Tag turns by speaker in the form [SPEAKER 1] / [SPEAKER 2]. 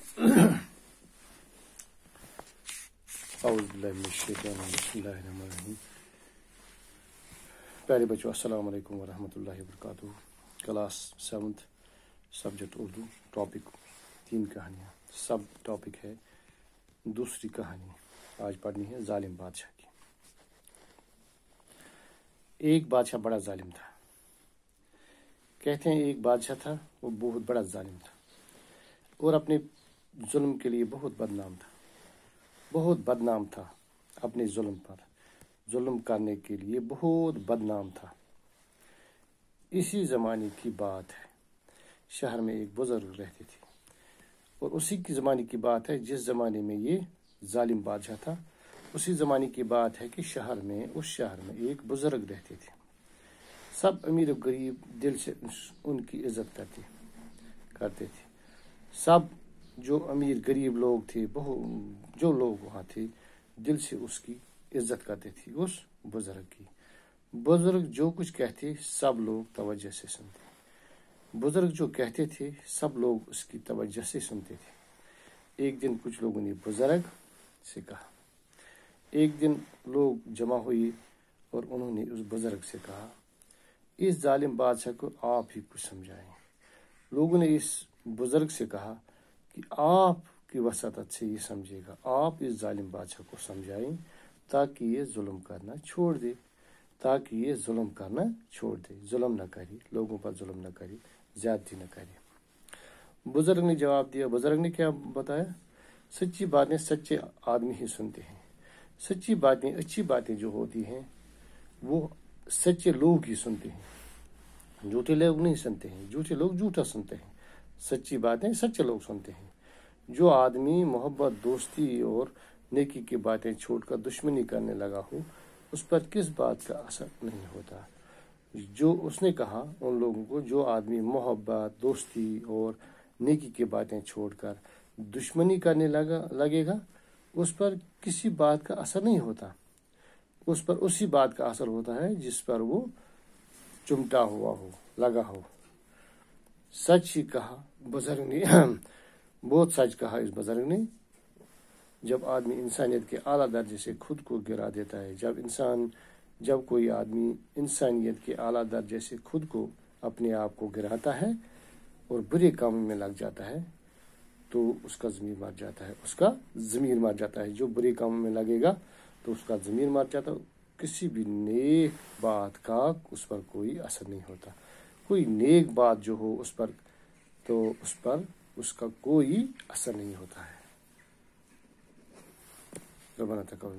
[SPEAKER 1] پیارے بچوں، السلام علیکم ورحمۃ اللہ وبرکاتہ۔ کلاس 7 سبجیکٹ اردو، ٹاپک 3 کہانیاں، سب ٹاپک ہے دوسری کہانی۔ آج پڑھنی ہے ظالم بادشاہ کی۔ ایک بادشاہ بڑا ظالم تھا۔ کہتے ہیں ایک بادشاہ تھا، وہ بہت بڑا ظالم تھا اور اپنے ظلم کے لیے بہت بدنام تھا اپنے ظلم پر ظلم کرنے کے لیے بہت بدنام تھا۔ اسی زمانے کی بات ہے، شہر میں ایک بزرگ رہتے تھے، اور اسی کی زمانے کی بات ہے جس زمانے میں یہ ظالم بادشاہ تھا۔ اسی زمانے کی بات ہے کہ اس شہر میں ایک بزرگ رہتے تھے۔ سب امیر و غریب دل سے ان کی عزت کرتے تھے۔ سب جو امیر غریب لوگ تھے، جو لوگ وہاں تھے، دل سے اس کی عزت کرتے تھے، اس بزرگ کی۔ بزرگ جو کچھ کہتے سب لوگ توجہ سے سنتے۔ بزرگ جو کہتے تھے سب لوگ اس کی توجہ سے سنتے تھے۔ ایک دن کچھ لوگوں نے بزرگ سے کہا، ایک دن لوگ جمع ہوئے اور انہوں نے اس بزرگ سے کہا، اس ظالم بادشاہ کو آپ ہی کچھ سمجھائیں۔ لوگوں نے اس بزرگ سے کہا کہ آپ کی وساطت سے یہ سمجھے گا، آپ اس ظالم بادشاہ کو سمجھائیں تاکہ یہ ظلم کرنا چھوڑ دے، ظلم نہ کرے، لوگوں پر ظلم نہ کرے، زیادتی نہ کرے۔ بزرگ نے جواب دیا۔ بزرگ نے کیا بتایا؟ سچی باتیں سچے آدمی ہی سنتے ہیں۔ سچی باتیں، اچھی باتیں جو ہوتی ہیں وہ سچے لوگ ہی سنتے ہیں، جھوٹے لوگ نہیں سنتے ہیں، جھوٹے لوگ جھوٹا سنتے ہیں۔ سچی باتیں سچے لوگ سنتے ہیں۔ جو آدمی محبت، دوستی اور نیکی کی باتیں چھوڑ کر دشمنی کرنے لگا ہو، اس پر کس بات کا اثر نہیں ہوتا؟ جو اس نے کہا ان لوگوں کو، جو آدمی محبت، دوستی اور نیکی کی باتیں چھوڑ کر دشمنی کرنے لگے گا، اس پر کسی بات کا اثر نہیں ہوتا۔ اس پر اسی بات کا اثر ہوتا ہے جس پر وہ چمٹا ہوا ہو، لگا ہو۔ سچ ہی کہا بزرگ نے، بہت سچ کہا اس بزرگ نے۔ جب آدمی انسانیت کے اعلیٰ درجے سے خود کو گرا دیتا ہے، جب کوئی آدمی انسانیت کے اعلیٰ درجے سے خود کو، اپنے آپ کو گراتا ہے اور برے کاموں میں لگ جاتا ہے، تو اس کا ضمیر مر جاتا ہے۔ جو برے کاموں میں لگے گا تو اس کا ضمیر مر جاتا ہے۔ کسی بھی نیک بات کا اس پر کوئی اثر نہیں ہوتا۔ کوئی نیک بات جو ہو اس پر اس کا کوئی اثر نہیں ہوتا ہے۔